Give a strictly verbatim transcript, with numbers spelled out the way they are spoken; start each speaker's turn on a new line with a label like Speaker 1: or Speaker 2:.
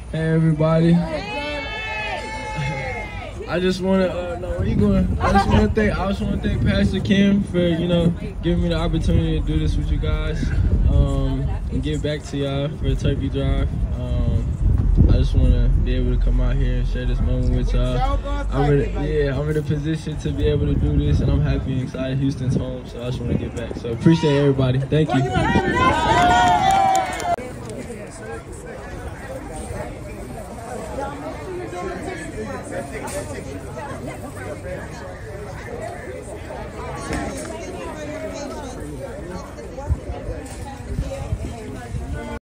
Speaker 1: Hey everybody. I just want to, uh, no, where you going? I just want to thank, I just want to thank Pastor Kim for, you know, giving me the opportunity to do this with you guys, um, and give back to y'all for the turkey drive. Um, I just want to be able to come out here and share this moment with y'all. I'm in, yeah, I'm in a position to be able to do this, and I'm happy and excited. Houston's home, so I just want to get back. So appreciate everybody. Thank you.